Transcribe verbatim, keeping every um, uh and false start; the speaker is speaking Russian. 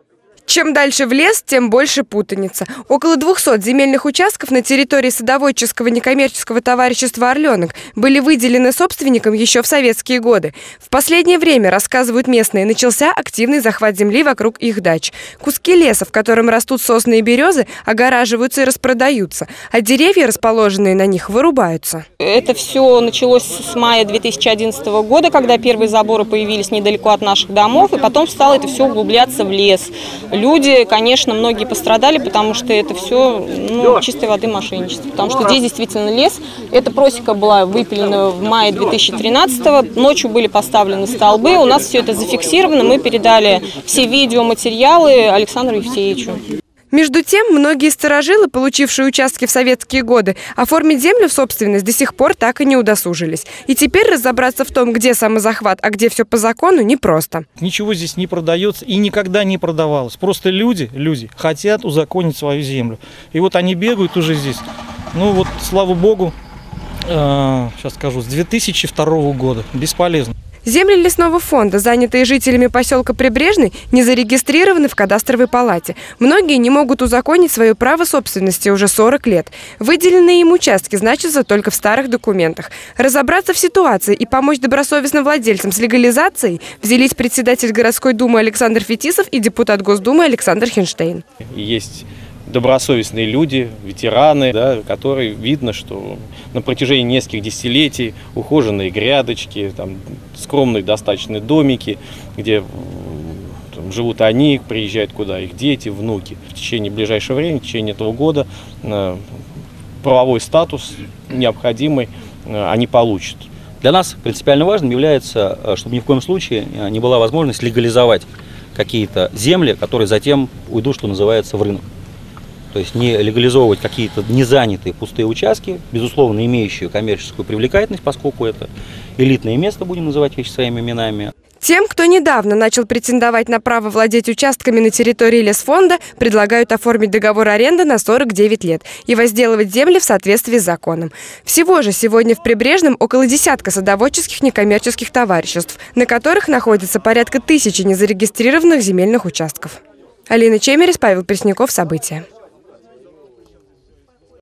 Чем дальше в лес, тем больше путаница. Около двухсот земельных участков на территории садоводческого некоммерческого товарищества «Орленок» были выделены собственникам еще в советские годы. В последнее время, рассказывают местные, начался активный захват земли вокруг их дач. Куски леса, в котором растут сосны и березы, огораживаются и распродаются, а деревья, расположенные на них, вырубаются. Это все началось с мая две тысячи одиннадцатого года, когда первые заборы появились недалеко от наших домов, и потом стало это все углубляться в лес. Люди, конечно, многие пострадали, потому что это все ну, чистой воды мошенничество. Потому что здесь действительно лес. Эта просека была выпилена в мае две тысячи тринадцатого. Ночью были поставлены столбы. У нас все это зафиксировано. Мы передали все видеоматериалы Александру Евсеевичу. Между тем, многие старожилы, получившие участки в советские годы, оформить землю в собственность до сих пор так и не удосужились. И теперь разобраться в том, где самозахват, а где все по закону, непросто. Ничего здесь не продается и никогда не продавалось. Просто люди, люди хотят узаконить свою землю. И вот они бегают уже здесь. Ну вот, слава богу, э, сейчас скажу, с две тысячи второго года. Бесполезно. Земли лесного фонда, занятые жителями поселка Прибрежный, не зарегистрированы в кадастровой палате. Многие не могут узаконить свое право собственности уже сорок лет. Выделенные им участки значатся только в старых документах. Разобраться в ситуации и помочь добросовестным владельцам с легализацией взялись председатель городской думы Александр Фетисов и депутат Госдумы Александр Хинштейн. Есть добросовестные люди, ветераны, да, которые видно, что на протяжении нескольких десятилетий ухоженные грядочки, там, скромные достаточно домики, где там, живут они, приезжают куда их дети, внуки. В течение ближайшего времени, в течение этого года э, правовой статус необходимый э, они получат. Для нас принципиально важным является, чтобы ни в коем случае не была возможность легализовать какие-то земли, которые затем уйдут, что называется, в рынок. То есть не легализовывать какие-то незанятые пустые участки, безусловно, имеющие коммерческую привлекательность, поскольку это элитное место, будем называть вещи своими именами. Тем, кто недавно начал претендовать на право владеть участками на территории лесфонда, предлагают оформить договор аренды на сорок девять лет и возделывать земли в соответствии с законом. Всего же сегодня в Прибрежном около десятка садоводческих некоммерческих товариществ, на которых находится порядка тысячи незарегистрированных земельных участков. Алина Чемерис, Павел Пресняков. События.